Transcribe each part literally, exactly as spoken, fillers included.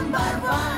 Number one.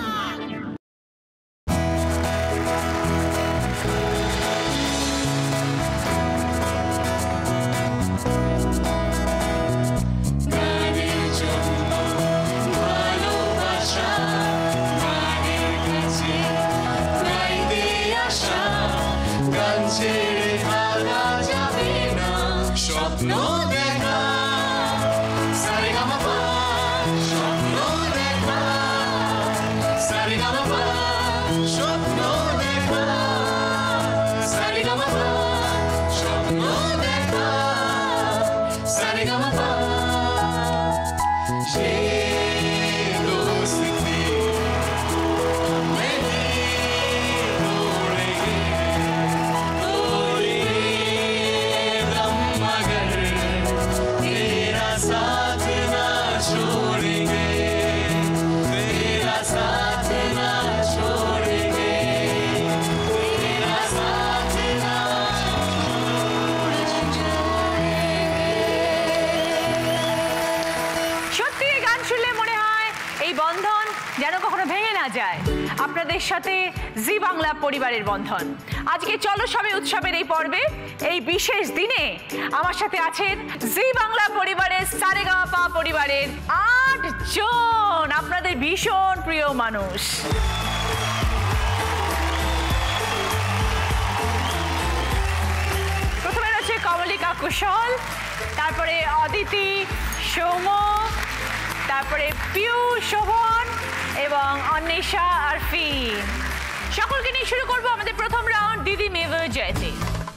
আপনাদের সাথে জি বাংলা পরিবারের বন্ধন। আজকে চলো সবে উৎসবের এই পর্বে, এই বিশেষ দিনে আমার সাথে আছেন জি বাংলা পরিবারের সারেগামাপা পরিবারের আট জন আপনাদের ভীষণ প্রিয় মানুষ। প্রথমে রয়েছে কমলিকা কুশল, তারপরে অদিতি, সৌম, তারপরে পিউ, শোভন এবং অন্বেষা আর ফিন। সকলকে নিয়ে শুরু করবো আমাদের প্রথম রাউন্ড দিদি মেভ জয়তে।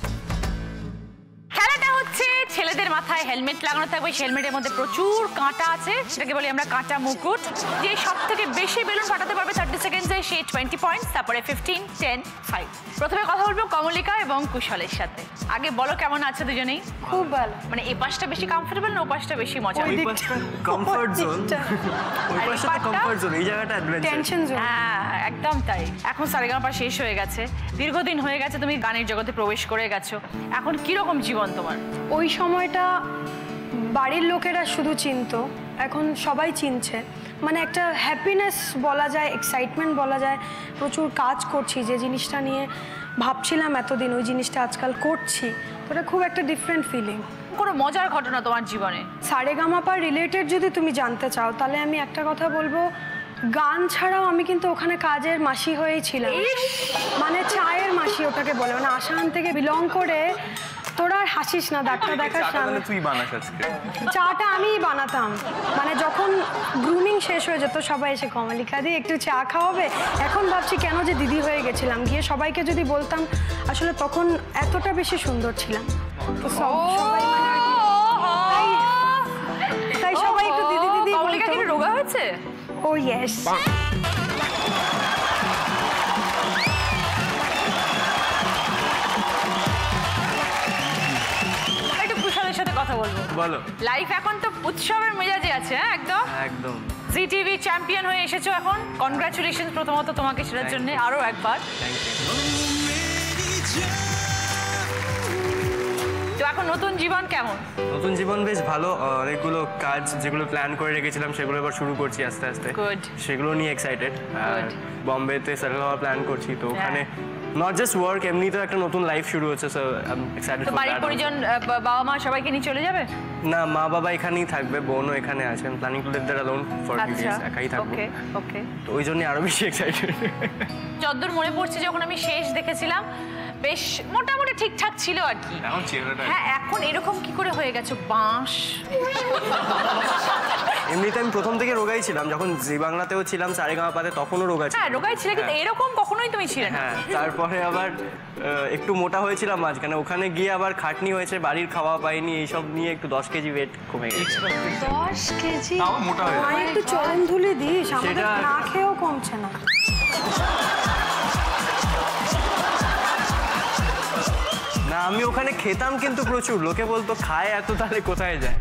খেলাটা হচ্ছে ছেলেদের মাথায় হেলমেট লাগানো থাকবে, হেলমেটের মধ্যে প্রচুর কাঁটা আছে, সেটাকে বলি আমরা কাঁটা মুকুট। যে সব থেকে বেশি বেলুন ফাটাতে পারবে থার্টি সেকেন্ডসে সে টোয়েন্টি পয়েন্টস, তারপরে ফিফটিন, টেন, ফাইভ। প্রথমে কথা বলবো কমলিকা এবং কুশলের সাথে। আগে বলো কেমন আছে দুজনেই? খুব ভালো। মানে এই পাশটা বেশি কমফোর্টেবল না ও পাশটা বেশি মজা? ওই পাশটা কমফোর্ট জোন, ওই পাশটা কমফোর্ট জোন, এই জায়গাটা অ্যাডভেঞ্চার, টেনশন জোন। হ্যাঁ একদম তাই। এখন সারেগামাপা শেষ হয়ে গেছে, দীর্ঘদিন হয়ে গেছে তুমি গানের জগতে প্রবেশ করে গেছো, এখন কিরকম জীবন তোমার? ওই সময়টা বাড়ির লোকেরা শুধু চিনতো, এখন সবাই চিনছে। মানে একটা হ্যাপিনেস বলা যায়, এক্সাইটমেন্ট বলা যায়। প্রচুর কাজ করছি, যে জিনিসটা নিয়ে ভাবছিলাম এতদিন ওই জিনিসটা আজকাল করছি, তো এটা খুব একটা ডিফারেন্ট ফিলিং। কোনো মজার ঘটনা তোমার জীবনে? সারেগামাপা রিলেটেড যদি তুমি জানতে চাও তাহলে আমি একটা কথা বলবো, গান ছাড়াও আমি কিন্তু ওখানে কাজের মাসি হয়েই ছিলাম, মানে চায়ের মাসি ওটাকে বলে। মানে আসাম থেকে বিলং করে। তোরা আর হাসিস না, ডাক্তার দেখাস না, তুই বানাস আজকে চাটা আমিই বানাতাম। মানে যখন গ্রুমিং শেষ হয়ে যেত সবাই এসে কমলিকা দি একটু চা খাওয়াবে, এখন ভাবছি কেন যে দিদি হয়ে গেছিলাম। গিয়ে সবাইকে যদি বলতাম, আসলে তখন এতটা বেশি সুন্দর ছিলাম, তো সবাই মানে তাই তাই সবাই একটু দিদি দিদি। কমলিকা কি রোগা হয়েছে? Oh yes. সাথে কথা বলবো। বলো। লাইফ এখন তো উৎসবের মেজাজে আছে। হ্যাঁ একদম একদম। জি টিভি চ্যাম্পিয়ন হয়ে এসেছো এখন, কনগ্রাচুলেশন প্রথমত তোমাকে সেটার জন্য আরো একবার। তো এখন নতুন জীবন কেমন? নতুন জীবন বেশ ভালো, অনেকগুলো কাজ যেগুলো প্ল্যান করে রেখেছিলাম সেগুলো এবার শুরু করছি আস্তে আস্তে, সেগুলো নিয়ে এক্সাইটেড। বম্বেতে সেটেল হওয়ার প্ল্যান করছি, তো ওখানে নট জাস্ট ওয়ার্ক, এমনি তো একটা নতুন লাইফ শুরু হচ্ছে, সো আই এম এক্সাইটেড। তো বাড়ির পরিজন বাবা মা সবাইকে নিয়ে চলে যাবে? না, মা বাবা এখানেই থাকবে, বোনও এখানে আছে। আমি planning to live there alone for few days, একাই থাকবো। ওকে ওকে। তো ওই জন্য আরো বেশি এক্সাইটেড। যতদূর মনে পড়ছে যখন আমি শেষ দেখেছিলাম বেশ মোটামুটি ঠিকঠাক ছিল আর কি। এখন চেহারাটা হ্যাঁ, এখন এরকম কি করে হয়ে গেছে বাঁশ? এমনিতে আমি প্রথম থেকে রোগাই ছিলাম, যখন জি বাংলাতেও ছিলাম সারেগামাপাতে তখনও রোগা ছিল। হ্যাঁ রোগাই ছিল, কিন্তু এরকম কখনোই তুমি ছিলে না। হ্যাঁ, তারপরে আবার একটু মোটা হয়েছিলাম মাঝখানে, ওখানে গিয়ে আবার খাটনি হয়েছে, বাড়ির খাওয়া পাইনি, এইসব নিয়ে একটু দশ কেজি ওয়েট কমে গেছে। দশ কেজি? মোটা হয়ে গেছে। একটু চরণ ধুলে দিস, আমাদের না খেয়েও কমছে না। না, আমি ওখানে খেতাম কিন্তু প্রচুর, লোকে বলতো খায় এত, তাহলে কোথায় যায়।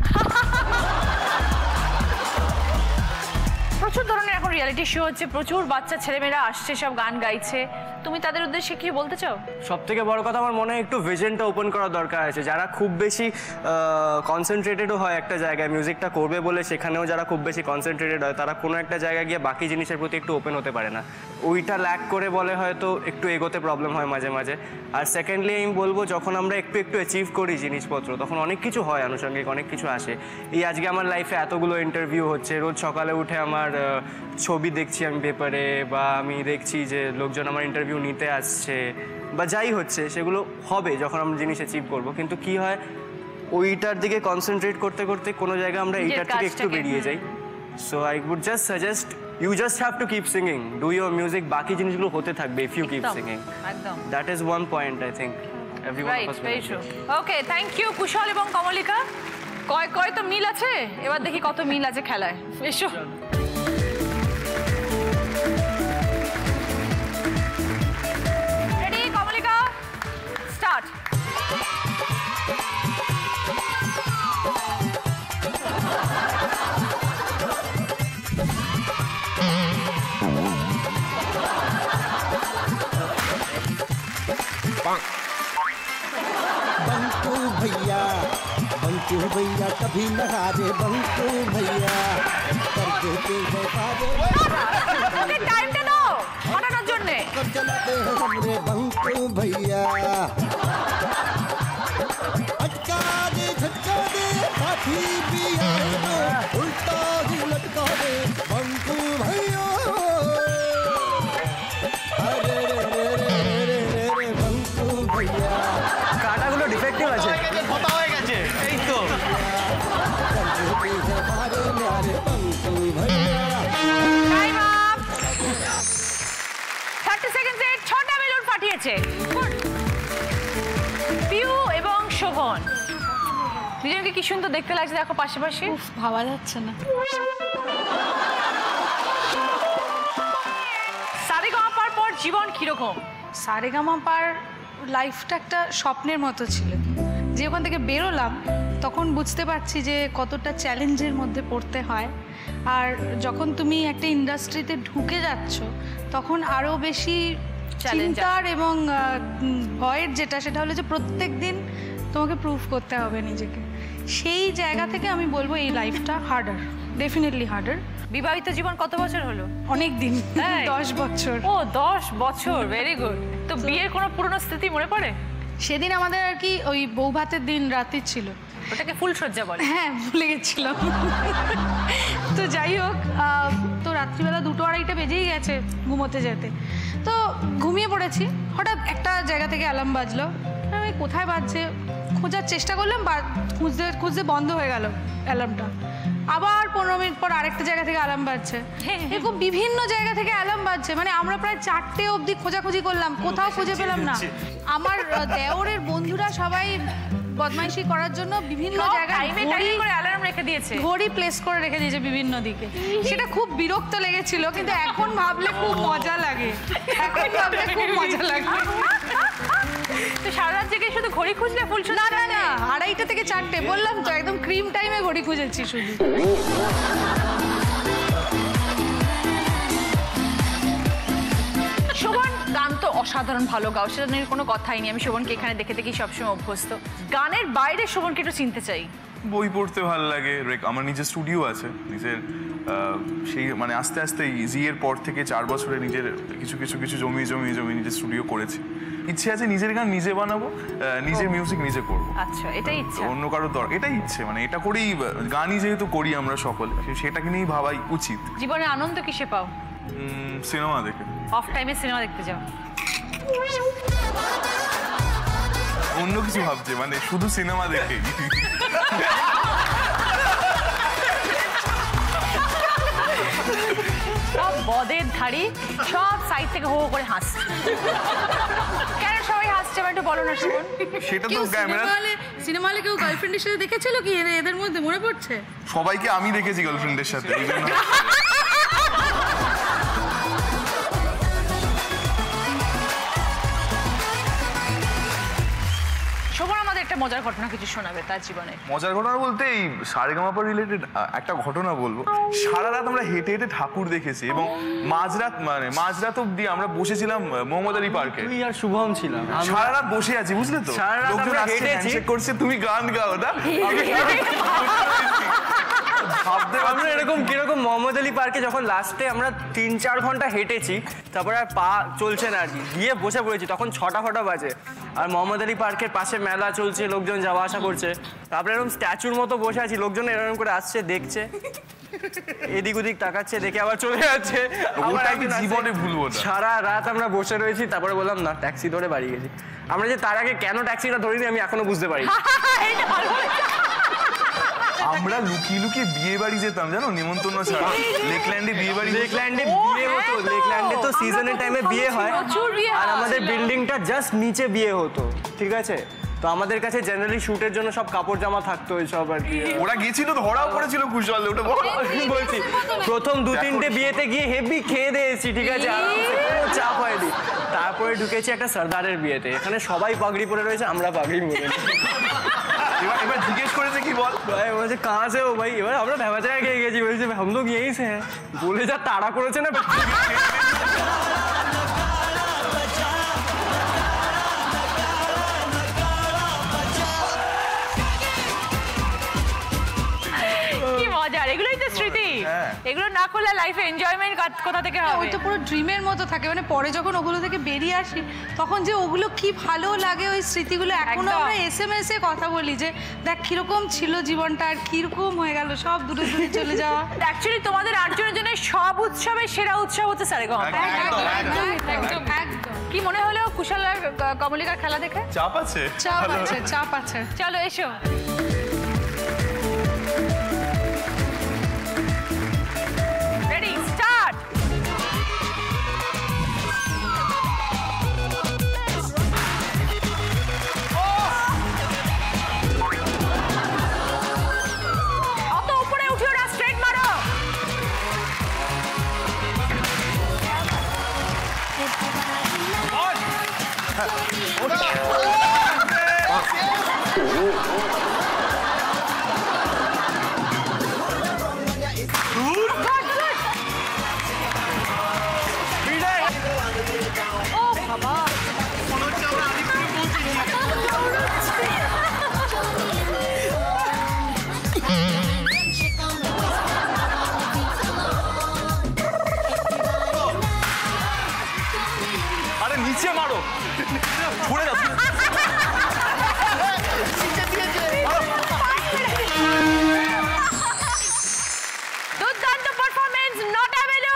প্রচুর ধরনের এখন রিয়েলিটি শো হচ্ছে, প্রচুর বাচ্চা ছেলেমেয়েরা আসছে, সব গান গাইছে। তুমি তাদের উদ্দেশ্যে কি বলতে চাও? সব থেকে বড় কথা আমার মনে হয় একটু ভিশনটা ওপেন করার দরকার আছে। যারা খুব বেশি কনসেন্ট্রেটেডও হয় একটা জায়গায় মিউজিকটা করবে বলে, সেখানেও যারা খুব বেশি কনসেন্ট্রেটেড হয় তারা কোনো একটা জায়গায় গিয়ে বাকি জিনিসের প্রতি একটু ওপেন হতে পারে না। ওইটা ল্যাক করে বলে হয়তো একটু এগোতে প্রবলেম হয় মাঝে মাঝে। আর সেকেন্ডলি আমি বলবো, যখন আমরা একটু একটু অ্যাচিভ করি জিনিসপত্র, তখন অনেক কিছু হয়, আনুষঙ্গিক অনেক কিছু আসে। এই আজকে আমার লাইফে এতগুলো ইন্টারভিউ হচ্ছে, রোজ সকালে উঠে আমার ছবি দেখছি আমি পেপারে, বা আমি দেখছি যে লোকজন আমার ইন্টারভিউ নিতে আসছে, বা যাই হচ্ছে, সেগুলো হবে যখন আমরা জিনিস অ্যাচিভ করবো। কিন্তু কি হয়, ওইটার দিকে কনসেন্ট্রেট করতে করতে কোনো জায়গায় আমরা এইটার থেকে একটু বেরিয়ে যাই। So I would just suggest you just have to keep singing, do your music, বাকি জিনিসগুলো হতে থাকবে ইফ ইউ কিপ সিঙ্গিং। একদম, that is one point I think everyone of us. Okay, thank you Kushal এবং কমলিকা। কয় কয় তো মিল আছে, এবার দেখি কত মিল আছে খেলায়। এসো। Ready Kamalika, start. बंकू भैया बंकू भैया कभी न हारे, बंकू भैया करके के हारे। ওকে টাইমটা দাও ফাটানোর জন্য। कर चलाते हैं हमरे बंकू भैया, अटका दे झटका दे काफी भी आए तो उल्टा ही लटका दे बंकू भैया। अरे रे रे रे रे रे रे बंकू भैया, কাটাগুলো ডিফেক্টিভ আছে, কথা হয়ে গেছে এই তো। Time up. থার্টি সেকেন্ডসে ছটা বেলুন ফাটিয়েছে পিউ এবং শোভন। দুজনকে কি সুন্দর দেখতে লাগছে, দেখো পাশাপাশি, ভাবা যাচ্ছে না। সারেগামাপার পর জীবন কিরকম? সারেগামাপার লাইফটা একটা স্বপ্নের মতো ছিল। যে ওখান থেকে বেরোলাম তখন বুঝতে পারছি যে কতটা চ্যালেঞ্জের মধ্যে পড়তে হয়। আর যখন তুমি একটা ইন্ডাস্ট্রিতে ঢুকে যাচ্ছ তখন আরও বেশি চিন্তার এবং ভয়ের যেটা, সেটা হলো যে প্রত্যেক দিন তোমাকে প্রুভ করতে হবে নিজেকে। সেই জায়গা থেকে আমি বলবো এই লাইফটা হার্ডার, ডেফিনেটলি হার্ডার। বিবাহিত জীবন কত বছর হলো? অনেক দিন, দশ বছর। ও দশ বছর, ভেরি গুড। তো বিয়ের কোনো পুরনো স্মৃতি মনে পড়ে? সেদিন আমাদের আর কি ওই বউ ভাতের দিন রাতে ছিল, ওটাকে ফুলসজ্জা বলে। হ্যাঁ, ভুলে গেছিলাম। তো যাই হোক, তো রাত্রিবেলা দুটো আড়াইটা বেজেই গেছে ঘুমোতে যেতে। তো ঘুমিয়ে পড়েছি, হঠাৎ একটা জায়গা থেকে অ্যালার্ম বাজলো। আমি কোথায় বাজছে খোঁজার চেষ্টা করলাম, খুঁজতে খুঁজতে বন্ধ হয়ে গেল অ্যালার্মটা। আবার পনেরো মিনিট পর আরেকটা জায়গা থেকে অ্যালার্ম বাজছে, এরকম বিভিন্ন জায়গা থেকে অ্যালার্ম বাজছে। মানে আমরা প্রায় চারটে অবধি খোঁজাখুঁজি করলাম, কোথাও খুঁজে পেলাম না। আমার দেওরের বন্ধুরা সবাই বদমাইশি করার জন্য বিভিন্ন জায়গায় অ্যালার্ম রেখে দিয়েছে, ঘড়ি প্লেস করে রেখে দিয়েছে বিভিন্ন দিকে। সেটা খুব বিরক্ত লেগেছিল, কিন্তু এখন ভাবলে খুব মজা লাগে। এখন ভাবলে খুব মজা লাগে। তো সারা রাত জেগে শুধু ঘড়ি খুঁজলে ফুল? না না না, আড়াইটা থেকে চারটে, বললাম তো একদম ক্রিম টাইমে ঘড়ি খুঁজেছি শুধু। শোভন, গান তো অসাধারণ ভালো গাও, সেটা নিয়ে কোনো কথাই নেই। আমি শোভনকে এখানে দেখে দেখি সবসময় অভ্যস্ত। গানের বাইরে শোভনকে একটু চিনতে চাই। বই পড়তে ভালো লাগে, আমার নিজের স্টুডিও আছে, নিজের সেই মানে আস্তে আস্তে জি এর পর থেকে চার বছরে নিজের কিছু কিছু কিছু জমি জমি জমি নিজের স্টুডিও করেছি। ইচ্ছে আছে নিজের গান নিজে বানাবো, নিজের মিউজিক নিজে করবো। আচ্ছা, এটাই ইচ্ছা? অন্য কারোর দরকার, এটাই ইচ্ছে। মানে এটা করেই, গানই যেহেতু করি আমরা সকলে, সেটাকে নিয়েই ভাবাই উচিত। জীবনে আনন্দ কিসে পাও? সিনেমা দেখে। অফ টাইমে সিনেমা দেখতে যাও? অন্য কিছু ভাবছে, মানে শুধু সিনেমা দেখে। সব বদের ধাড়ি সব সাইড থেকে হো হো করে হাসছে। কেন সবাই হাসছে একটু বলো না শোভন। সেটা তো ক্যামেরা, সিনেমা হলে কেউ গার্লফ্রেন্ডের সাথে দেখেছিল কি এদের মধ্যে মনে পড়ছে? সবাইকে আমি দেখেছি গার্লফ্রেন্ডের সাথে, এই জন্য। শোভন আমাদের একটা মজার ঘটনা কিছু শোনাবে তার জীবনে। মজার ঘটনা বলতে এই সারেগামাপা রিলেটেড একটা ঘটনা বলবো। সারা রাত আমরা হেঁটে হেঁটে ঠাকুর দেখেছি এবং মাঝরাত মানে মাঝরাত অব্দি আমরা বসেছিলাম মোহাম্মদ আলী পার্কে। তুই আর শুভম ছিলাম, সারা রাত বসে আছি, বুঝলে তো? সারা রাত আমরা হেঁটেছি, চেক করছে তুমি গান গাও না। আমরা এরকম কিরকম মোহাম্মদ আলী পার্কে যখন লাস্টে আমরা তিন চার ঘন্টা হেঁটেছি, তারপরে আর পা চলছে না আর কি, গিয়ে বসে পড়েছি, তখন ছটা ফটা বাজে আর মোহাম্মদ আলী পার্কের পাশে মেলা চলছে, লোকজন যাওয়া আসা করছে। তারপরে এরকম স্ট্যাচুর মতো বসে আছি, লোকজন এরকম করে আসছে, দেখছে, এদিক ওদিক তাকাচ্ছে, দেখে আবার চলে যাচ্ছে। জীবনে ভুলবো না, সারা রাত আমরা বসে রয়েছি, তারপরে বললাম না, ট্যাক্সি ধরে বাড়ি গেছি। আমরা যে তার আগে কেন ট্যাক্সিটা ধরিনি আমি এখনো বুঝতে পারি। আমরা লুকিয়ে লুকিয়ে বিয়ে বাড়ি যেতাম, জানো, নিমন্ত্রণ ছাড়া। লেকল্যান্ডে বিয়ে বাড়ি, লেকল্যান্ডে বিয়ে হতো, লেকল্যান্ডে তো সিজনের টাইমে বিয়ে হয়, আর আমাদের বিল্ডিংটা জাস্ট নিচে বিয়ে হতো, ঠিক আছে? তো আমাদের কাছে জেনারেলি শুটের জন্য সব কাপড় জামা থাকতো, ওই সব আর কি। ওরা গেছিল, ধরাও পড়েছিল কুশল, ওটা বলছি। প্রথম দু তিনটে বিয়েতে গিয়ে হেভি খেয়ে দিয়েছি, ঠিক আছে, কোনো চাপ হয়নি। তারপরে ঢুকেছি একটা সর্দারের বিয়েতে, এখানে সবাই পাগড়ি পরে রয়েছে, আমরা পাগড়ি পরে। এবার এবার জিজ্ঞেস করেছে কি বল, ভাই বলছে কাহা সে ও ভাই, এবার আমরা ভেবা জায়গায় খেয়ে গেছি, বলছে হাম লোগ यहीं से हैं, বলে যা তাড়া করেছে না। কি মজার, এগুলোই তো স্মৃতি। এগুলো না করলে লাইফে এনজয়মেন্ট কোথা থেকে হবে? ওই তো পুরো ড্রিমের মতো থাকে, মানে পরে যখন ওগুলো থেকে বেরিয়ে আসি তখন যে ওগুলো কি ভালো লাগে, ওই স্মৃতিগুলো এখনো আমরা এসএমএস এ কথা বলি যে দেখ কিরকম ছিল জীবনটা আর কিরকম হয়ে গেল, সব দূরে দূরে চলে যাওয়া। অ্যাকচুয়ালি তোমাদের আটজনের জন্য সব উৎসবের সেরা উৎসব হচ্ছে সারেগামা। কি মনে হলো কুশল আর কমলিকার খেলা দেখে? চাপ আছে, চাপ আছে, চাপ আছে। চলো এসো। Ready, start! অত উপরে উঠিও না, স্ট্রেট মারো। আরে নিচে মারো, ছুড়ে যাচ্ছে। দুর্দান্ত পারফরম্যান্স, নট অ্যাভেলু।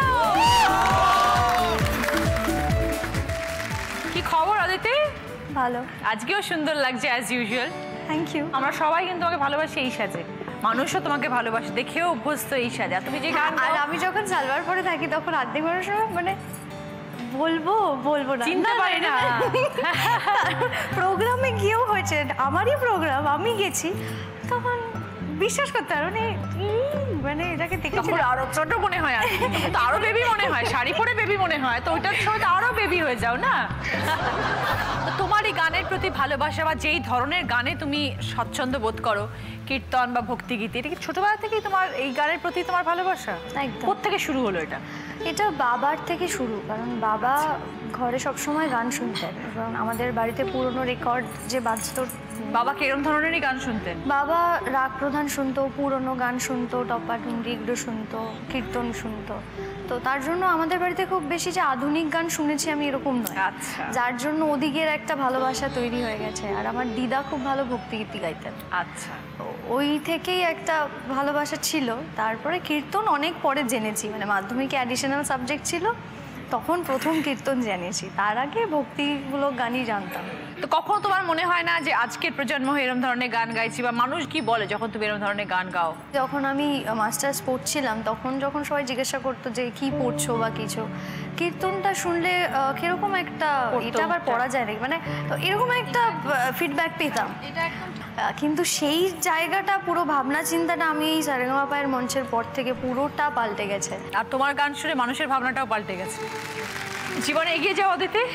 কি খবর অদিতি? ভালো, আজকেও সুন্দর লাগছে অ্যাজ ইউজুয়াল। Thank you. আমরা সবাই কিন্তু তোমাকে ভালোবাসি এই সাজে, মানুষও তোমাকে ভালোবাসে, দেখেও অভ্যস্ত এই সাজে। তুমি যে গান আর আমি যখন সালোয়ার পরে থাকি তখন আর্ধেক ঘন্টার সময় মানে বলবো বলবো না, চিনতে পারি না। প্রোগ্রামে গিয়েও হয়েছে, আমারই প্রোগ্রাম, আমি গেছি, তখন বিশ্বাস করতে পারো মানে মানে এটাকে দেখে আরো ছোট মনে হয়, তো আরো বেবি মনে হয়, শাড়ি পরে বেবি মনে হয়, তো ওইটার সময় তো আরো বেবি হয়ে যাও না। তোমার এই গানের প্রতি ভালোবাসা বা যেই ধরনের গানে তুমি স্বচ্ছন্দ বোধ করো, কীর্তন বা ভক্তিগীতি, এটা কি ছোটবেলা থেকেই তোমার এই গানের প্রতি তোমার ভালোবাসা? একদম। কোত্থেকে শুরু হলো এটা? এটা বাবার থেকে শুরু, কারণ বাবা ঘরে সবসময় গান শুনতেন এবং আমাদের বাড়িতে পুরনো রেকর্ড যে বাজতো। বাবা কিরম ধরনেরই গান শুনতেন? বাবা রাগ প্রধান শুনতো, পুরনো গান শুনতো, টপা টুঙ্গি এগুলো শুনতো, কীর্তন শুনতো। তো তার জন্য আমাদের বাড়িতে খুব বেশি যে আধুনিক গান শুনেছি আমি এরকম নয়, আচ্ছা, যার জন্য ওদিকের একটা ভালোবাসা তৈরি হয়ে গেছে। আর আমার দিদা খুব ভালো ভক্তিগীতি গাইতেন, আচ্ছা, ওই থেকেই একটা ভালোবাসা ছিল। তারপরে কীর্তন অনেক পরে জেনেছি, মানে মাধ্যমিকে অ্যাডিশনাল সাবজেক্ট ছিল, তখন প্রথম কীর্তন জেনেছি, তার আগে ভক্তিমূলক গানই জানতাম। তো কখনো তোমার মনে হয় না যে আজকের প্রজন্ম এরকম ধরনের গান গাইছি, বা মানুষ কি বলে যখন তুমি এরকম ধরনের গান গাও? যখন আমি মাস্টার্স পড়ছিলাম তখন যখন সবাই জিজ্ঞাসা করতো যে কি পড়ছো বা কিছু, কীর্তনটা শুনলে কিরকম একটা, এটা আবার পড়া যায় নাকি, মানে তো এরকম একটা ফিডব্যাক পেতাম। কিন্তু সেই জায়গাটা, পুরো ভাবনা চিন্তাটা আমি এই সারেগামাপায়ের মঞ্চের পর থেকে পুরোটা পাল্টে গেছে। আর তোমার গান শুনে মানুষের ভাবনাটাও পাল্টে গেছে। জীবনে এগিয়ে যাও অদিতি,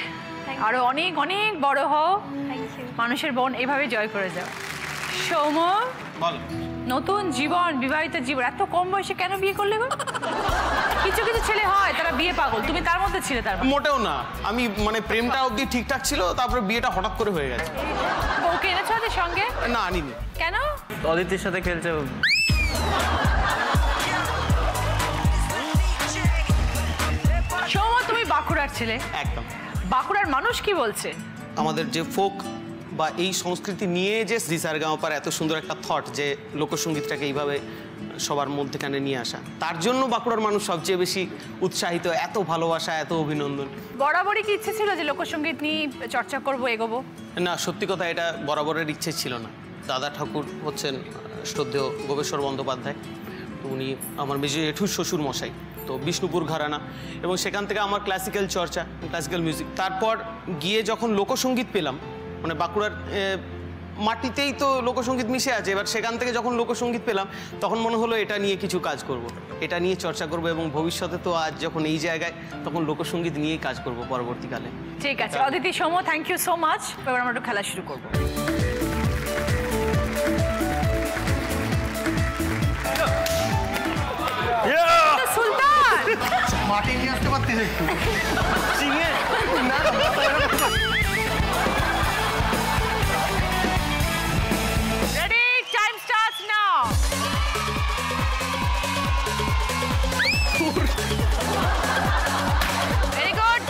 আরো অনেক অনেক বড় হও, মানুষের বোন এভাবে জয় করে যাও। সৌম, বলো নতুন জীবন, বিবাহিত জীবন, এত কম বয়সে কেন বিয়ে করলে গো? কিছু কিছু ছেলে হয় তারা বিয়ে পাগল, তুমি তার মধ্যে ছিলে? তার মোটেও না, আমি মানে প্রেমটা অবধি ঠিকঠাক ছিল, তারপরে বিয়েটা হঠাৎ করে হয়ে গেছে। বউকে এনেছো ওদের সঙ্গে? না, আনিনি। কেন? অদিতির সাথে খেলছে। সৌম, তুমি বাঁকুড়ার ছেলে, একদম। বাঁকুড়ার মানুষ কি বলছে? আমাদের যে ফোক বা এই সংস্কৃতি নিয়ে যে জি সারেগামাপার এত সুন্দর একটা থট, যে লোকসঙ্গীতটাকে এইভাবে সবার মধ্যেখানে নিয়ে আসা, তার জন্য বাঁকুড়ার মানুষ সবচেয়ে বেশি উৎসাহিত। এত ভালোবাসা, এত অভিনন্দন। বরাবরই কি ইচ্ছে ছিল যে লোকসঙ্গীত নিয়ে চর্চা করবো, এগোবো? না, সত্যি কথা, এটা বরাবরের ইচ্ছে ছিল না। দাদা ঠাকুর হচ্ছেন শ্রদ্ধেয় গোবেশ্বর বন্দ্যোপাধ্যায়, উনি আমার মেজো জেঠুর শ্বশুর মশাই, তো বিষ্ণুপুর ঘরানা, এবং সেখান থেকে আমার ক্লাসিক্যাল চর্চা, ক্লাসিক্যাল মিউজিক। তারপর গিয়ে যখন লোকসঙ্গীত পেলাম, মানে বাঁকুড়ার মাটিতেই তো লোকসঙ্গীত মিশে আছে, এবার সেখান থেকে যখন লোকসঙ্গীত পেলাম তখন মনে হলো এটা নিয়ে কিছু কাজ করব, এটা নিয়ে চর্চা করব, এবং ভবিষ্যতে তো আজ যখন এই জায়গায় তখন লোকসঙ্গীত নিয়েই কাজ করব পরবর্তীকালে। ঠিক আছে Aditi, Soum, thank you so much. এবার আমরা একটু খেলা শুরু করবো। সুলতান, মাটি নিয়ে আসতে পারতিস একটু? Ready, time starts now. Very good.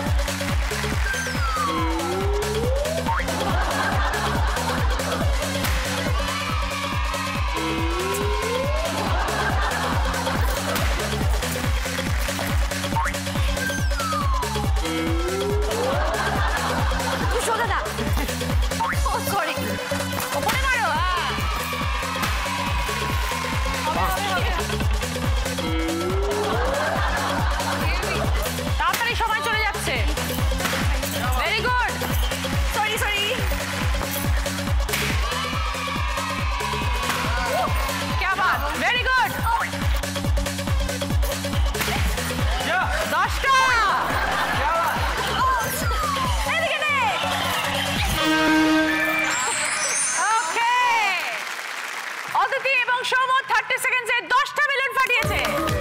তাড়াতাড়ি সময় চলে যাচ্ছে। Very good. Sorry sorry. क्या बात, ভেরি গুড। দশটা। এদিকে নে। ওকে, অদিতি এবং সৌম থার্টি সেকেন্ডসে দশটা বেলুন ফাটিয়েছে।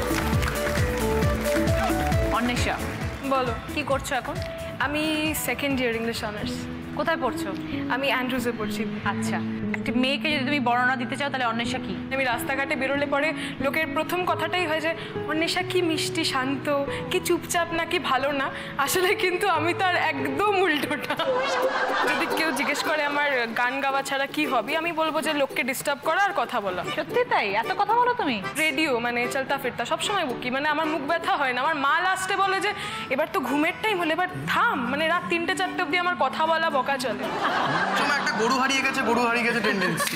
অন্বেষা, বলো, কি করছো এখন? আমি সেকেন্ড ইয়ার ইংলিশ অনার্স। কোথায় পড়ছো? আমি অ্যান্ড্রুজে পড়ছি। আচ্ছা, একটি মেয়েকে যদি তুমি বর্ণনা দিতে চাও তাহলে অন্বেষা কি? আমি রাস্তাঘাটে বেরোলে পরে লোকের প্রথম কথাটাই হয় যে অন্বেষা কি মিষ্টি, শান্ত, কি চুপচাপ, না কি ভালো না। আসলে কিন্তু আমি তার একদম উল্টোটা। যদি কেউ জিজ্ঞেস করে আমার গান গাওয়া ছাড়া কি হবি, আমি বলবো যে লোককে ডিস্টার্ব করা আর কথা বলা। সত্যি তাই? এত কথা বলো তুমি? রেডিও মানে চলতা ফিরতা সবসময় বকি, মানে আমার মুখ ব্যথা হয় না। আমার মা লাস্টে বলে যে এবার তো ঘুমের টাইম হলে এবার থাম, মানে রাত তিনটে চারটে অব্দি আমার কথা বলা বকা চলে। তোমার একটা গরু হারিয়ে গেছে, গরু হারিয়ে গেছে টেন্ডেন্সি।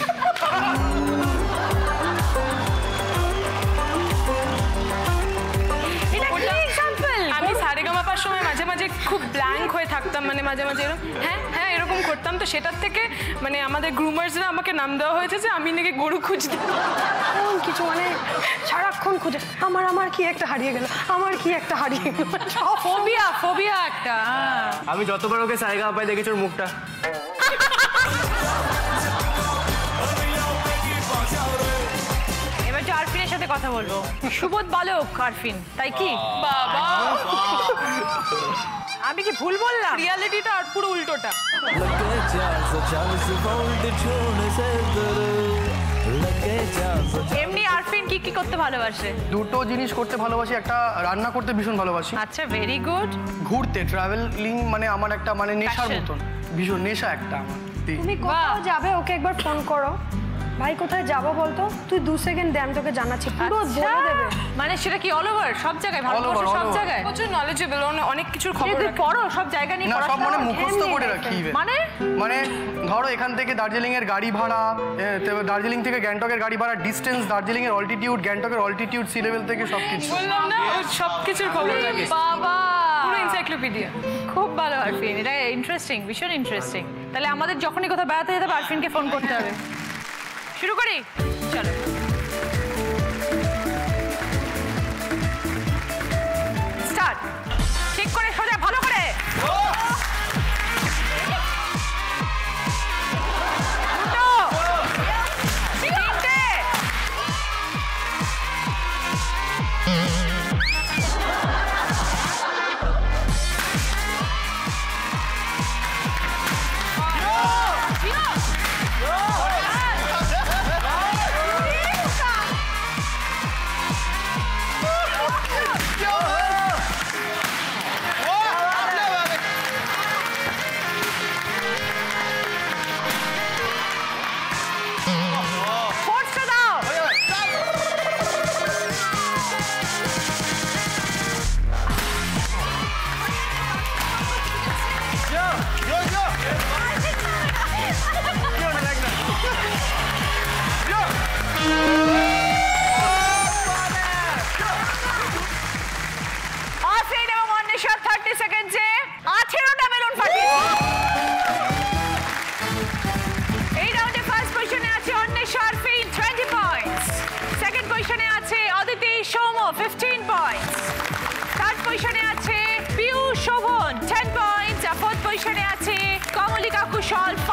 আমি সারেগামাপার সময় মাঝে মাঝে খুব ব্ল্যাঙ্ক হয়ে থাকতাম, মানে মাঝে মাঝে এরকম হ্যাঁ হ্যাঁ এরকম করতাম। তো সেটার থেকে মানে আমাদের গ্রুমার্সরা আমাকে নাম দেওয়া হয়েছে যে আমি নাকি গরু খুঁজতে কিছু, মানে সারাক্ষণ খুঁজে আমার আমার কি একটা হারিয়ে গেল, আমার কি একটা হারিয়ে গেল। ফোবিয়া, ফোবিয়া একটা। আমি যতবার ওকে সারেগামাপায় দেখেছি ওর মুখটা। এবার যে আরফিনের সাথে কথা বলবো। সুবোধ বালক আরফিন, তাই কি? বাবা, আমি কি ভুল বললাম? রিয়ালিটিটা আর পুরো উল্টোটা। এমনি আরফিন কি কি করতে ভালোবাসে? দুটো জিনিস করতে ভালোবাসি, একটা রান্না করতে ভীষণ ভালোবাসি, আচ্ছা, ভেরি গুড। ঘুরতে ট্রাভেলিং মানে আমার একটা মানে নেশার Passion. মতন, ভীষণ নেশা একটা আমার। তুমি কোথাও যাবে ওকে একবার ফোন করো, ভাই কোথায় যাবো বলতো, তুই দু সেকেন্ড দে, আমি তোকে জানাচ্ছি, পুরো বলে দেবে। মানে সেটা কি অল ওভার সব জায়গায়, ভারতবর্ষের সব all জায়গায়? প্রচুর নলেজেবল, অনেক কিছুর খবর তুই রাখে। পড়ো সব জায়গা নিয়ে না, সব পড়াশোনা মানে করো? মুখস্থ এমনি করে দেখে। রাখি even। মানে মানে ধরো এখান থেকে দার্জিলিং এর গাড়ি ভাড়া, এ, তো দার্জিলিং থেকে গ্যাংটকের গাড়ি ভাড়া, ডিস্টেন্স, দার্জিলিং এর অল্টিটিউড, গ্যাংটকের অল্টিটিউড, সি লেভেল থেকে সবকিছু। বললাম না, ও সব কিছুর খবর রাখে, বাবা, পুরো এনসাইক্লোপিডিয়া। খুব ভালো আরফিন, এটা ইন্টারেস্টিং, ভীষণ ইন্টারেস্টিং। তাহলে আমাদের যখনই কোথাও বেড়াতে যেতে হবে আরফিনকে ফোন করতে হবে। শুরু করি, চলো। স্টার্ট। ঠিক করে সোজা, ভালো করে।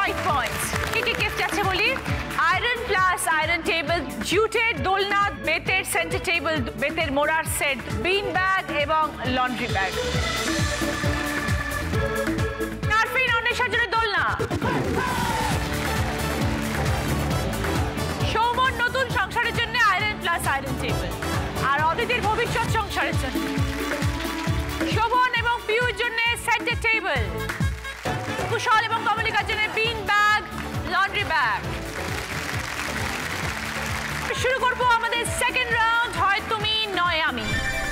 Five points. কি কি গিফট আছে বলি? আয়রন প্লাস আয়রন টেবিল, জুটের দোলনা, বেতের সেন্টার টেবিল, বেতের মোড়ার সেট, বিন ব্যাগ এবং লন্ড্রি ব্যাগ। নারফিন অন্বেষার জন্য দোলনা, সৌমন নতুন সংসারের জন্য আয়রন প্লাস আয়রন টেবিল, আর অদিতির ভবিষ্যৎ সংসারের জন্য শোভন এবং পিউর জন্য সেন্টার টেবিল, কুশল এবং কমলিকার জন্য বিন ব্যাগ, লন্ড্রি ব্যাগ। শুরু করবো আমাদের সেকেন্ড রাউন্ড, হয় তুমি নয় আমি।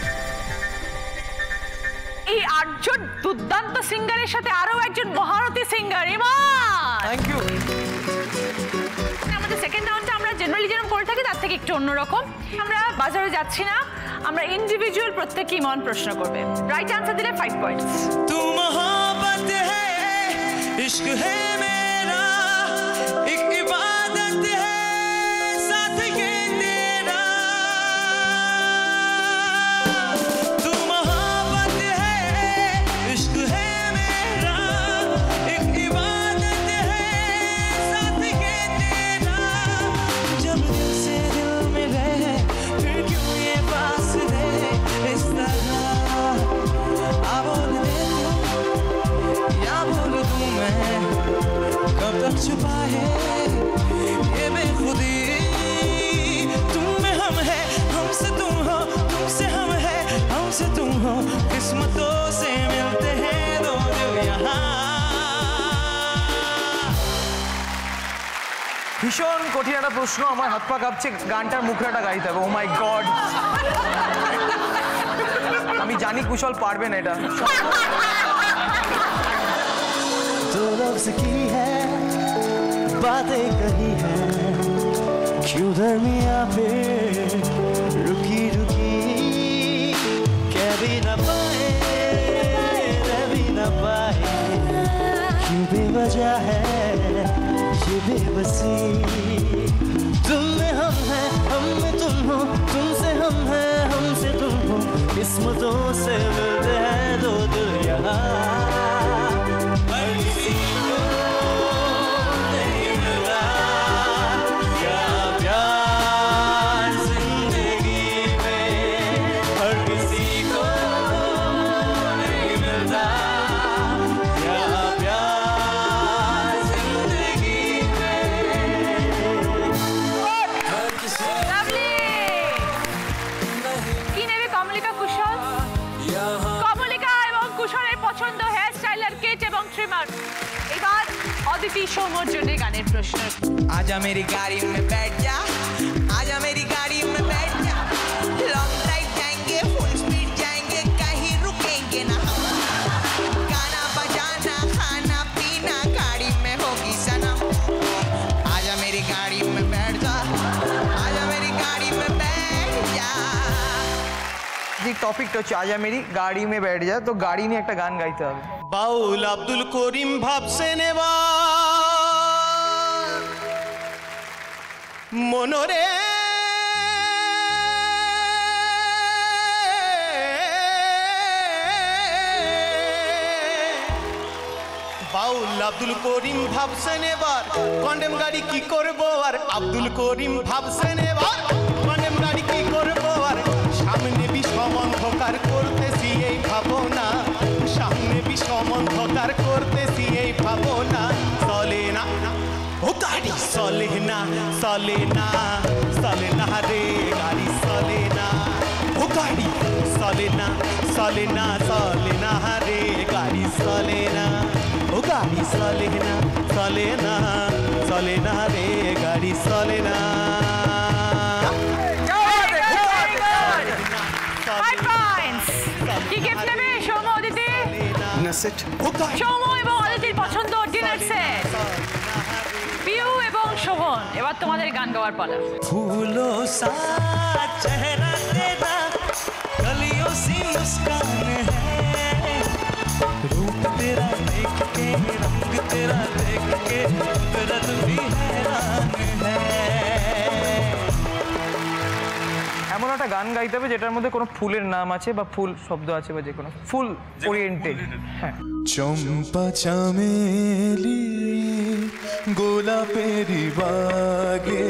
এই আটজন দুর্দান্ত সিঙ্গারের সাথে আরো একজন মহারথী সিঙ্গার। Thank you. আমাদের সেকেন্ড রাউন্ডটা আমরা জেনারেলি যেরকম করে থাকি তার থেকে একটু অন্যরকম। আমরা বাজারে যাচ্ছি না, আমরা ইন্ডিভিজুয়াল প্রত্যেককে ইমন প্রশ্ন করবে। রাইট আনসার দিলে ফাইভ পয়েন্টস। तू मोहब्बत है, इश्क है मेरा, एक इबादत है, साथ ये तेरा। तू मोहब्बत है, इश्क है मेरा, एक इबादत है, साथ ये तेरा। जब दिल से दिल मिले, फिर क्यों ये फासले इस तरह? आ बोल दे या बोल दूं मैं, कब तक छुपा है ये बेखुदी? तुम में हम है, हमसे तुम हो, तुमसे हम है, हमसे तुम हो, किस्मतों से मिलते हैं दो दिल यहाँ। ভীষণ কঠিন একটা প্রশ্ন, আমার হাত পা কাঁপছে, গানটার মুখরাটা গাইতে হবে। ও মাই গড, আমি জানি কুশল পারবে না এটা। तो लफ्ज़ की है, बातें कही है, क्यों दरमियाँ पे रुकी रुकी, कह भी न पाए, रह भी न पाए, क्यों बेवजह है ये बेबसी? तुम में हम है, हम में तुम हो, तुमसे हम है, हमसे तुम हो, किस्मतों से मिलते हैं दो दिल यहाँ। हर किसी को नहीं मिला क्या प्यार जिंदगी में, हर किसी को नहीं मिलता क्या प्यार जिंदगी में, हर किसी লাভলি। কি নেবে কমলিকা, কুশল? কমলিকা এবং কুশলের পছন্দ হেয়ার স্টাইলার, কিট এবং ট্রিমার। এবার অদিতি সৌম্যর জন্য গানের প্রশ্ন। आजा मेरी गाड़ी में बैठ जा, आजा मेरी गाड़ी में बैठ जा, लॉन्ग ड्राइव जाएंगे, फुल स्पीड जाएंगे, कहीं रुकेंगे ना हम, गाना बजाना खाना पीना गाड़ी में होगी सनम। आजा मेरी गाड़ी में बैठ जा, आजा मेरी गाड़ी में बैठ जा। যে টপিকটা হচ্ছে আজ মেরি গাড়ি মে बैठ जा, তো গাড়ি নিয়ে একটা গান গাইতে হবে। বাউল আব্দুল করিম ভাবছে নেবা মনরে, বাউল আব্দুল করিম ভাবছেন এবার কন্ডেম গাড়ি কি করবো আর, আব্দুল করিম ভাবছেন এবার কন্ডেম গাড়ি কি করবো আর, সামনে বিষম অন্ধকার করতেছি এই ভাবনা, সামনে বিষম অন্ধকার করতেছি এই ভাবনা, চলে না ও গাড়ি চলে না, চলে না, চলে না রে গাড়ি চলে না, ও গাড়ি চলে না, চলে না, চলে না রে গাড়ি চলে না, ও গাড়ি চলে না, চলে না, চলে না রে গাড়ি চলে না। কি গিফট নেবে সৌম্য, অদিতি? সৌম্য এবং অদিতির পছন্দ ডিনার সেট। পিউ এবং শোভন, এবার তোমাদের গান গাওয়ার পালা। फूलों सा चेहरा तेरा, कलियों सी मुस्कान है, रूप तेरा देख के, रंग तेरा देख के, कुदरत भी हैरान है। এমন একটা গান গাইতে হবে যেটার মধ্যে কোনো ফুলের নাম আছে বা ফুল শব্দ আছে বা যে কোনো ফুল ওরিয়েন্টেড। হ্যাঁ, চম্পা চামেলি গোলাপেরি বাগে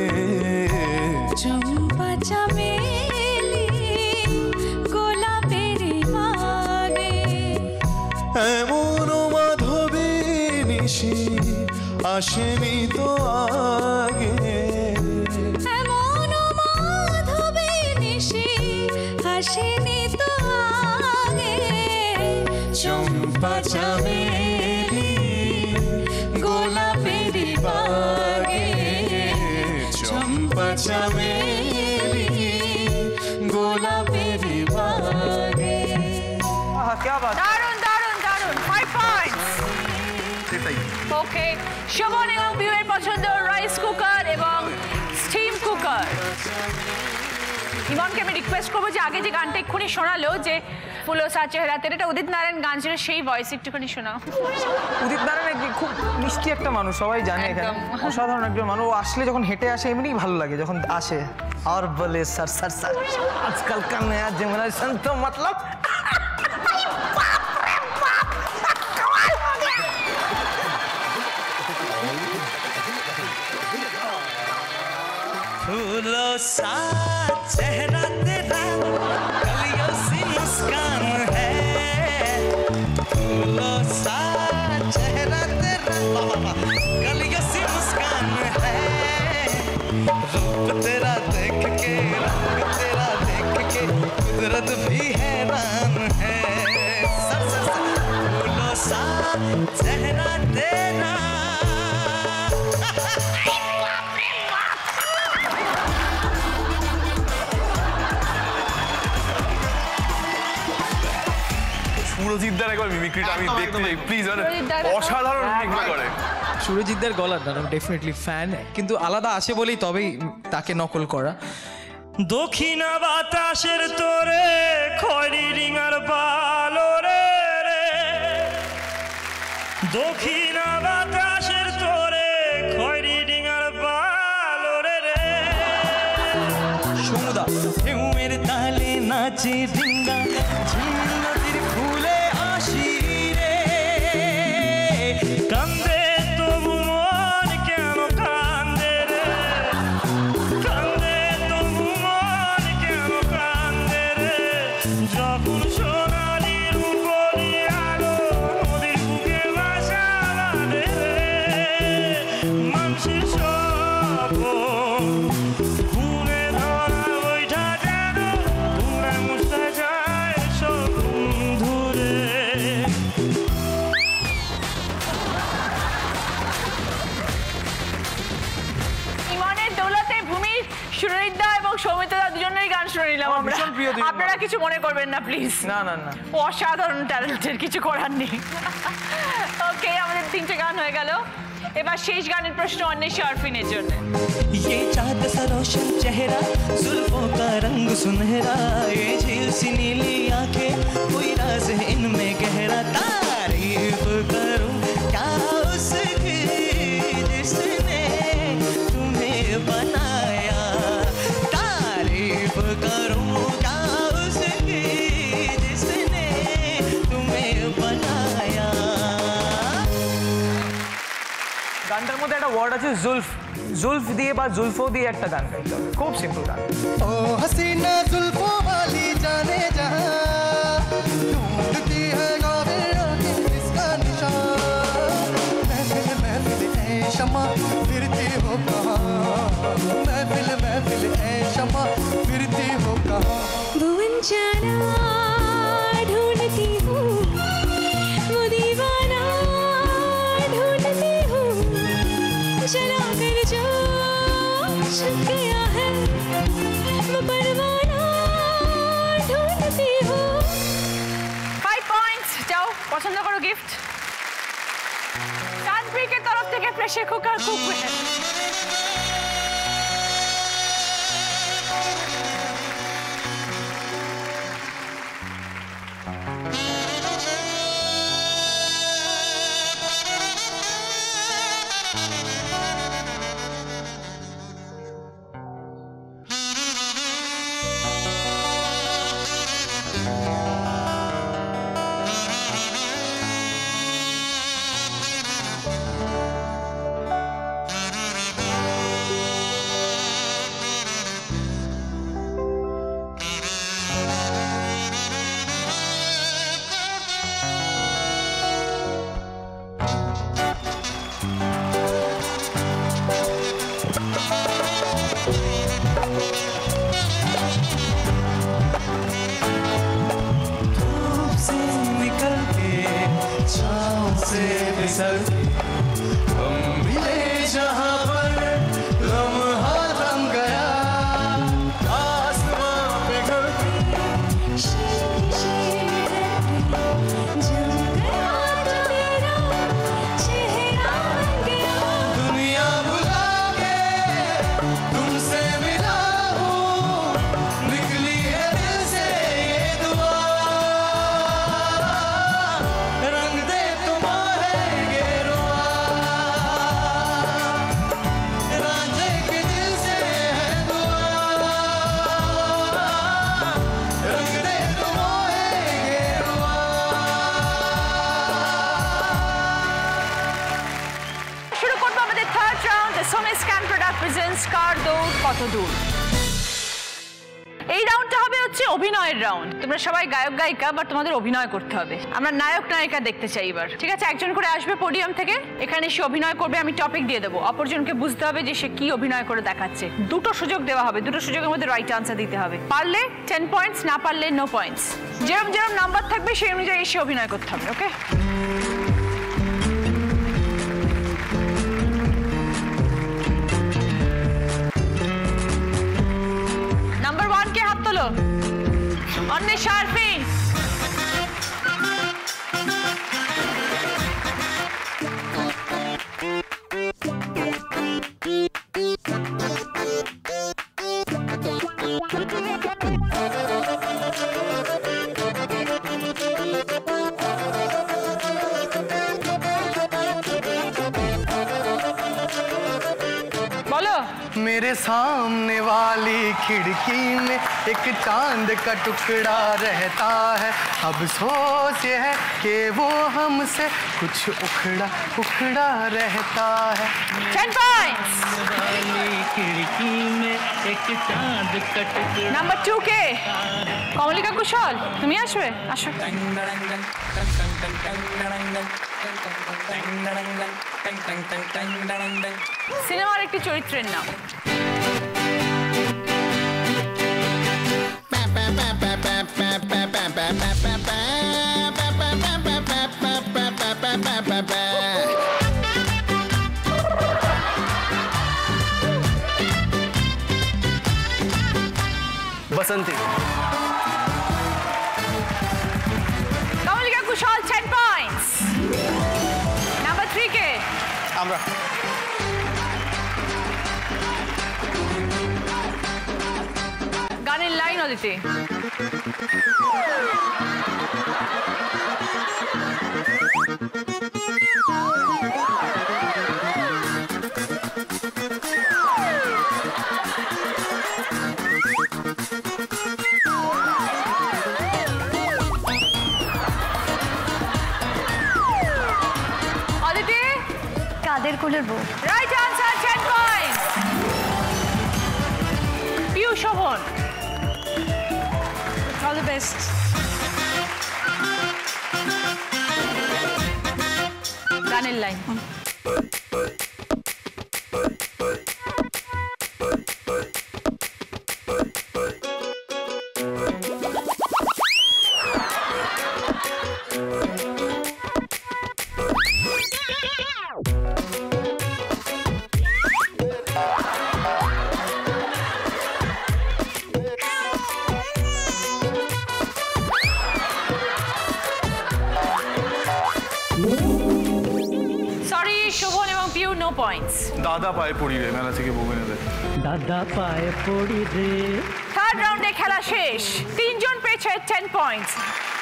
চম্পা চামেলি গোলাপেরি বাগে এমন মাধবী নিশি আসেনি তো আগে এমন মাধবী নিশি আসেনি তো আগে চম্পা চামেলি গোলাপেরি বাগে চম্পা চামেলি গোলাপেরি বাগে আহা কি বাত দারুণ দারুণ দারুণ ফাইভ পয়েন্টস সেটাই ওকে শোভন এবং বিউয়ের পছন্দ রাইস কুকার এবং স্টিম কুকার ইমনকে আমি রিকোয়েস্ট করবো যে আগে যে গানটা এক্ষুনি শোনালো যে ফুলো সা চেহারা তেরে, এটা উদিত নারায়ণ গান ছিল, সেই ভয়েস একটুখানি শোনাও। উদিত নারায়ণ খুব মিষ্টি একটা মানুষ, সবাই জানে এখানে, অসাধারণ একজন মানুষ। ও আসলে যখন হেঁটে আসে এমনিই ভালো লাগে যখন আসে। আর বলে স্যার স্যার স্যার আজকাল কা নয়া জেনারেশন তো মতলব फूलो सा चेहरा तेरा कलियों सी मुस्कान है फूलो सा चेहरा तेरा कलियों सी मुस्कान है रूप तेरा देख के रंग तेरा देख के कुदरत भी हैरान है सर सर सर फूलो सा चेहरा तेरा সুরজিৎদার একবার মিমিক্রিটা আমি দেখতে চাই প্লিজ, অসাধারণ মিমিক্রি করে। সুরজিৎদার গলার না ডেফিনেটলি ফ্যান, কিন্তু আলাদা আছে বলেই তবেই তাকে নকল করা। দক্ষিণা বাতাসের তোরে খয়রি রিঙার বালো রে রে দক্ষিণা বাতাসের তোরে খয়রি রিঙার বালো রে রে সমুদা ঢেউয়ের তালে নাচে ডিঙ্গা ঝিল নদীর ফুলে আসি রে কান্দে তবু মন কেন কান্দে রে কান্দে তবু মন কেন কান্দে রে যখন সোনালি রূপলি আলো নদীর বুকে বাসা বাঁধে রে মানুষের স্বপ্ন ঘুরে ধরা বৈঠা যেন ঘুরে মুছতে যায় সব ধরে ইমনের দৌলতে ভূমির সুরজিৎদা এবং সৌমিত্রদা দুজনেরই গান শুনে নিলাম আমরা। আপনারা কিছু মনে করবেন না প্লিজ। না না না অসাধারণ ট্যালেন্টের, কিছু করার নেই। ওকে, আমাদের তিনটে গান হয়ে গেল। এবার শেষ গানের প্রশ্ন অন্বেষী অরফিনের জন্য। ये चाँद सा रोशन चेहरा जुल्फों का रंग सुनहरा ये झील सी नीली आंखें कोई राज है इनमें गहरा तारीफ करूं क्या उसकी जिसने तुम्हें बनाया तारीफ करूं क्या उसकी जिसने तुम्हें बनाया। গানটার মধ্যে একটা ওয়ার্ড আছে জুলফ, জুলফ দিয়ে বা জুলফো দিয়ে একটা গান গাইতে হবে, খুব সিম্পল গান। ओ हसीना जुल्फों वाली जाने जहां ढूंढती है गावे आगे इसका निशान महफिल महफिल ऐ शमा फिरती हो कहां महफिल महफिल ऐ शमा फिरती हो कहां भुवन जाना ढूंढती हूँ वो दीवाना ढूंढती हूँ चला कर जो छुप गया है वो परवाना ढूंढती हूँ। ফাইভ পয়েন্টস, যাও পছন্দ করো গিফট। তানপ্রিকের তরফ থেকে প্রেসার কুকার কুকওয়ে। सके हम मिले जहाँ पर लम्हा थम गया आसमां पे घड़ी दुनिया भुला के तुमसे मिला हूँ निकली है दिल से ये दुआ रंग दे तुम्हारे गेरुआ रांझे के दिल से है दुआ रंग दे तुम्हारे गेरुआ শুরু করবো আমাদের থার্ড রাউন্ড সোমে স্ক্যান প্রোডাক্ট প্রেজেন্টস কার দৌড় কত দূর। এই রাউন্ডটা হবে হচ্ছে অভিনয়ের রাউন্ড। তোমরা সবাই গায়ক গায়িকা, বাট তোমাদের অভিনয় করতে হবে। আমরা নায়ক নায়িকা দেখতে চাই এবার, ঠিক আছে? একজন করে আসবে পোডিয়াম থেকে, এখানে সে অভিনয় করবে, আমি টপিক দিয়ে দেবো, অপরজনকে বুঝতে হবে যে সে কি অভিনয় করে দেখাচ্ছে। দুটো সুযোগ দেওয়া হবে, দুটো সুযোগের মধ্যে রাইট আনসার দিতে হবে। পারলে টেন পয়েন্টস, না পারলে নো পয়েন্টস। যেরকম যেরকম নাম্বার থাকবে সেই অনুযায়ী এসে অভিনয় করতে হবে, ওকে? নাম্বার ওয়ান কে হাত তোলো। অন্যে শারফিন। বলো। मेरे सामने वाली खिड़की में एक चांद का टुकड़ा रहता है अफसोस ये है कि वो हमसे कुछ उखड़ा उखड़ा रहता है। Ten points. खिड़की में एक चांद का टुकड़ा। নাম্বার টু কে? কমলিকা কুশল, তুমি আসবে? আসো। সিনেমার একটি চরিত্রের নাম। Basanti. Kamalika Kushal ten points. Number three কে? আমরা গানের লাইন অদিতি। অদিতি কাদের কোলের বউ। Right answer, ten points. Piu Shovan, all the best. গানের লাইন। সরি শোভন এবং পিউ, নো পয়েন্টস। দাদা পায়ে পড়ি রে মেলা থেকে বউ এনে দেয়। দাদা পায়ে পড়ি রে। থার্ড রাউন্ডে খেলা শেষ, তিনজন পেয়েছে টেন পয়েন্টস।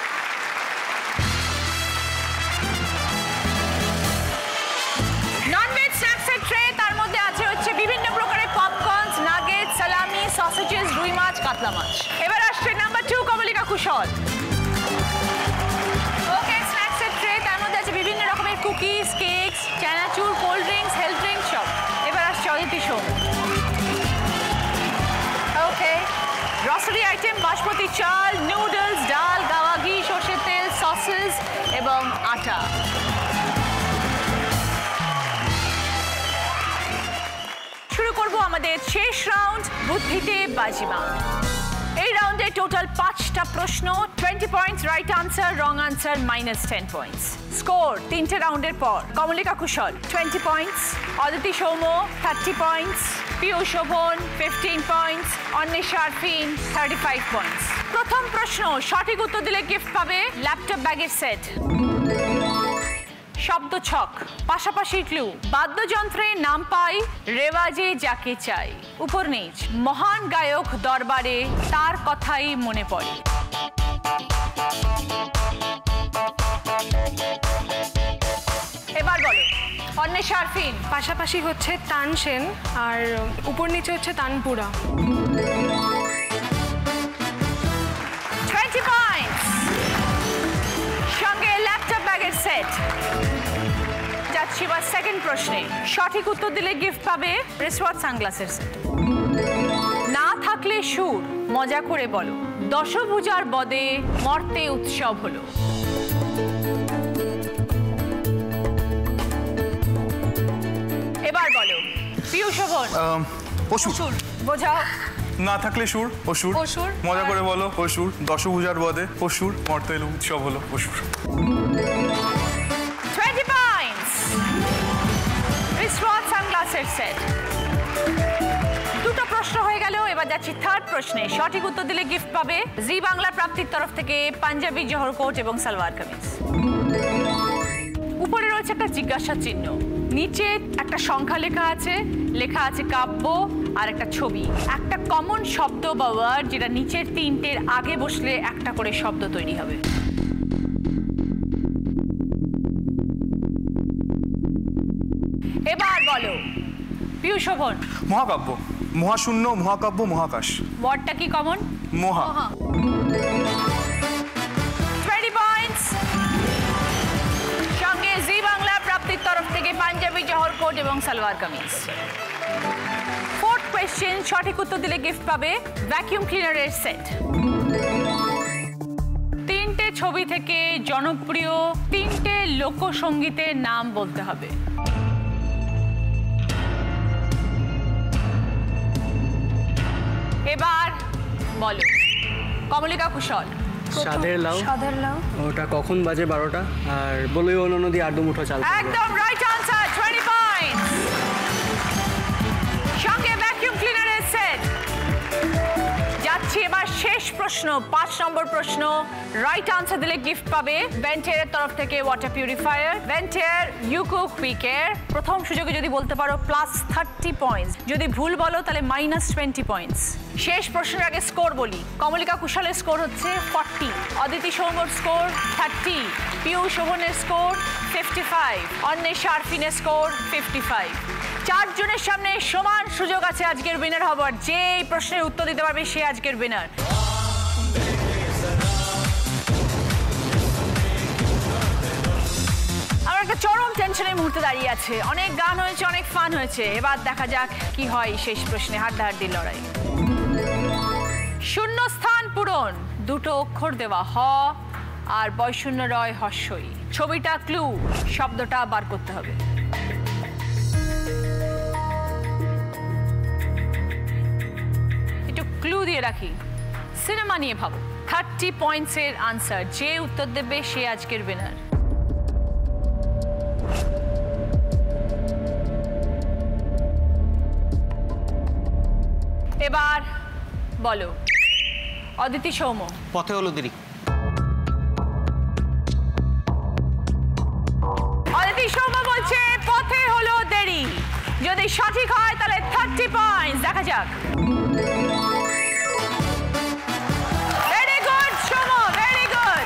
ননভেজ স্ন্যাক্সের ট্রে, তার মধ্যে আছে হচ্ছে বিভিন্ন প্রকারের পপকর্ন, নাগেট, সালামি, সসেজেস, রুই মাছ, কাতলা মাছ। এবার আসছে number two Kamalika Kushal. Okay, স্ন্যাক্সের ট্রে, তার মধ্যে আছে বিভিন্ন রকমের কুকিজ, কেকস, চানাচুর, কোল্ড ড্রিঙ্কস, হেলথ ড্রিঙ্কস সব। এবার আসছে অদিতি শো। ওকে, গ্রসারি আইটেম, বাসমতি চাল, নুডলস, ডাল, গাওয়া ঘি, সর্ষের তেল, সসেস এবং আটা। শুরু করব আমাদের শেষ রাউন্ড, বুদ্ধিতে বাজিমাত। এই রাউন্ডে টোটাল পাঁচ পাঁচটা প্রশ্ন, twenty points, right answer, wrong answer minus ten points. Score তিনটে রাউন্ডের পর Kamalika Kushal twenty points, Aditi Soumya thirty points, Piu Shovan fifteen points, Anwesha Arfin thirty five points. প্রথম প্রশ্ন সঠিক উত্তর দিলে গিফট পাবে ল্যাপটপ ব্যাগের সেট। শব্দ ছক, পাশাপাশি ক্লু, বাদ্যযন্ত্রের নাম পাই রেওয়াজে যাকে চাই, উপর নিচ, মহান গায়ক দরবারে তার কথাই মনে পড়ে। এবার বলো অন্বেষা আরফিন। পাশাপাশি হচ্ছে তানসেন আর উপর নিচে হচ্ছে তানপুরা। টোয়েন্টি পয়েন্টস, সঙ্গে ল্যাপটপ ব্যাগের সেট। যাচ্ছি এবার সেকেন্ড প্রশ্নে, সঠিক উত্তর দিলে গিফট পাবে রিসওয়ার্ড সানগ্লাসের সেট। না থাকলে সুর, মজা করে বলো, দশভুজার বদে মর্তে উৎসব হলো। এবার বলো পিউ শোভন। অসুর। বোঝাও। না থাকলে সুর, অসুর। অসুর। মজা করে বলো, অসুর। দশভুজার বদে অসুর, মর্তে এলো উৎসব হলো, অসুর। টোয়েন্টি পয়েন্টস, রিসওয়ার্ড সানগ্লাসের সেট। দুটো প্রশ্ন হয়ে গেল, এবার যাচ্ছি থার্ড প্রশ্নে। সঠিক উত্তর দিলে গিফট পাবে জি বাংলা প্রাপ্তির তরফ থেকে পাঞ্জাবি জহর কোট এবং সালোয়ার কামিজ। উপরে রয়েছে একটা জিজ্ঞাসা চিহ্ন, নিচে একটা সংখ্যা লেখা আছে, লেখা আছে কাব্য আর একটা ছবি। একটা কমন শব্দ বা ওয়ার্ড যেটা নিচের তিনটের আগে বসলে একটা করে শব্দ তৈরি হবে। এবার বলো পিউ শোভন। মহাকাব্য, মহাশূন্য, মহাকাব্য, মহাকাশ। ওয়ার্ডটা কি কমন? মহা। টোয়েন্টি পয়েন্টস, সঙ্গে জি বাংলা প্রাপ্তির তরফ থেকে পাঞ্জাবি জহর কোট এবং সালোয়ার কামিজ। ফোর্থ কোয়েশ্চেন, সঠিক উত্তর দিলে গিফট পাবে ভ্যাকিউম ক্লিনারের সেট। তিনটে ছবি থেকে জনপ্রিয় তিনটে লোকসঙ্গীতের নাম বলতে হবে। এবার বলো কমলিকা কুশল। সাধের লাউ। সাধের লাউ। ওটা কখন বাজে বারোটা, আর বলই অন্য নদী আড্ডু মুঠো চাল। একদম রাইট আনসার, টোয়েন্টি পয়েন্টস, সঙ্গে ভ্যাকিউম ক্লিনারের সেট। যাচ্ছি এবার শেষ প্রশ্ন, পাঁচ নম্বর প্রশ্ন। রাইট আনসার দিলে গিফট পাবে ভেন্টিয়ারের তরফ থেকে ওয়াটার পিউরিফায়ার। ভেন্টিয়ার ইউকুক উইকের প্রথম সুযোগে যদি বলতে পারো প্লাস থার্টি পয়েন্টস, যদি ভুল বলো তাহলে মাইনাস টোয়েন্টি পয়েন্টস। শেষ প্রশ্নের আগে স্কোর বলি, কমলিকা কুশলের স্কোর হচ্ছে ফর্টি, অদিতি সৌম্যর স্কোর থার্টি, পিউ শোভনের স্কোর ফিফটি ফাইভ, অন্বেষা আরফিনের স্কোর ফিফটি ফাইভ। চারজনের সামনে সমান সুযোগ আছে আজকের উইনার হবার, যে এই প্রশ্নের উত্তর দিতে পারবে সে আজকের উইনার। আমার একটা চরম টেনশনের মুহূর্তে দাঁড়িয়ে আছে, অনেক গান হয়েছে, অনেক ফান হয়েছে, এবার দেখা যাক কি হয় শেষ প্রশ্নে হাড্ডাহাড্ডি লড়াই। শূন্য স্থান পূরণ, দুটো অক্ষর দেওয়া হ আর বয়শূন্য রয় হস্যই। ছবিটা ক্লু, শব্দটা বার করতে হবে। একটু ক্লু দিয়ে রাখি, সিনেমা নিয়ে ভাবো। থার্টি পয়েন্টসের আনসার, যে উত্তর দেবে সে আজকের উইনার। এবার বলো অদিতি সৌম্য। পথে হলো দেরি। অদিতি সৌম্য বলছে পথে হলো দেরি, যদি সঠিক হয় তাহলে থার্টি পয়েন্টস। দেখা যাক। Very good Soumya, very good.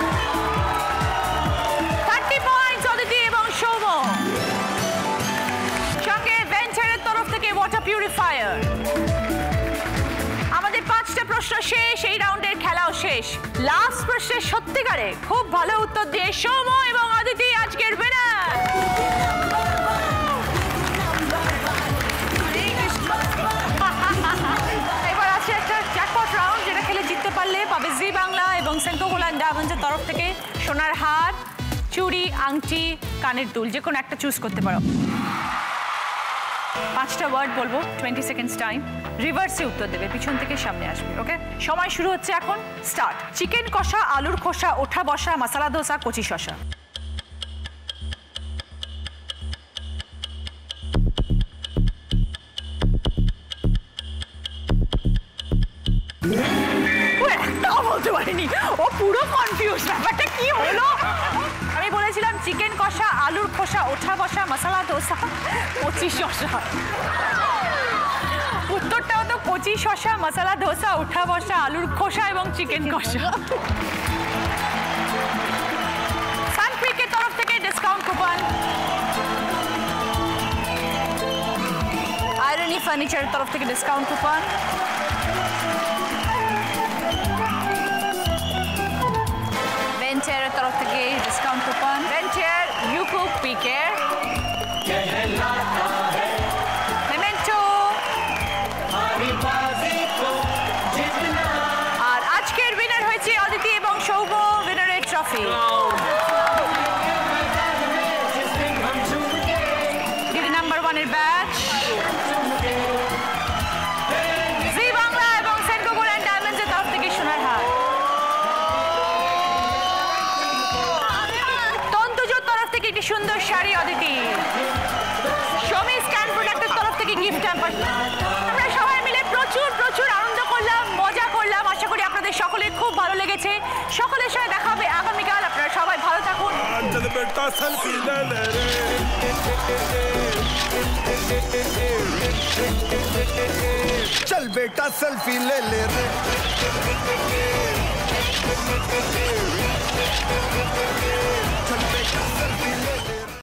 Thirty points Aditi এবং সৌম্য। সঙ্গে ভেঞ্চারের তরফ থেকে ওয়াটার পিউরিফায়ার। আমাদের পাঁচটা প্রশ্ন শেষ, এই রাউন্ডের খেলাও শেষ। লাস্ট প্রশ্নের সত্যিকারে খুব ভালো উত্তর দিয়ে সৌম্য এবং অদিতি আজকের উইনার। এবার আছে একটা জ্যাকপট রাউন্ড, যেটা খেলে জিততে পারলে পাবে জি বাংলা এবং সেন্ট্রো গোল্ড অ্যান্ড ডায়মন্ডসের তরফ থেকে সোনার হার, চুড়ি, আংটি, কানের দুল, যে কোনো একটা চুজ করতে পারো। পাঁচটা ওয়ার্ড বলবো, টোয়েন্টি সেকেন্ডস টাইম। রিভার্সে উত্তর দেবে, পিছন থেকে সামনে আসবে। ওকে, সময় শুরু হচ্ছে এখন, স্টার্ট। চিকেন কষা, আলুর খোসা, ওঠা বসা, মশলা দোসা, কচি শসা। বলতে পারিনি, ও পুরো কনফিউজ, ব্যাপারটা কি হলো? আমি বলেছিলাম চিকেন কষা, আলুর খোসা, ওঠা বসা, মশলা দোসা, কচি শসা। উত্তরটাও তো কচি শসা, মশলা দোসা, ওঠা বসা, আলুর খোসা এবং চিকেন কষা। সানক্রিকের তরফ থেকে ডিসকাউন্ট কুপন, আয়রনি ফার্নিচারের তরফ থেকে ডিসকাউন্ট কুপন, বেন্টিয়ারের তরফ থেকে ডিসকাউন্ট কুপন, বেন্টিয়ার ইউকুক পিকের, মেমেন্টো, আর আজকের উইনার হয়েছে অদিতি এবং সৌভ, উইনারের ট্রফি। দিদি নাম্বার ওয়ানের ব্যাচ, জি বাংলা এবং সেন্ট্রো গোল্ড অ্যান্ড ডায়মন্ডসের তরফ থেকে সোনার হার। তন্তুজোর তরফ থেকে একটি সুন্দর শাড়ি অদিতি। সমী স্ক্যান প্রোডাক্টের তরফ থেকে গিফট হ্যাম্পার। আমরা সবাই মিলে প্রচুর প্রচুর আনন্দ করলাম, মজা করলাম। আশা করি আপনাদের সকলের খুব ভালো লেগেছে। সকলের সঙ্গে দেখা হবে আগামীকাল। আপনারা সবাই ভালো থাকুন। चल बेटा सेल्फी ले ले रे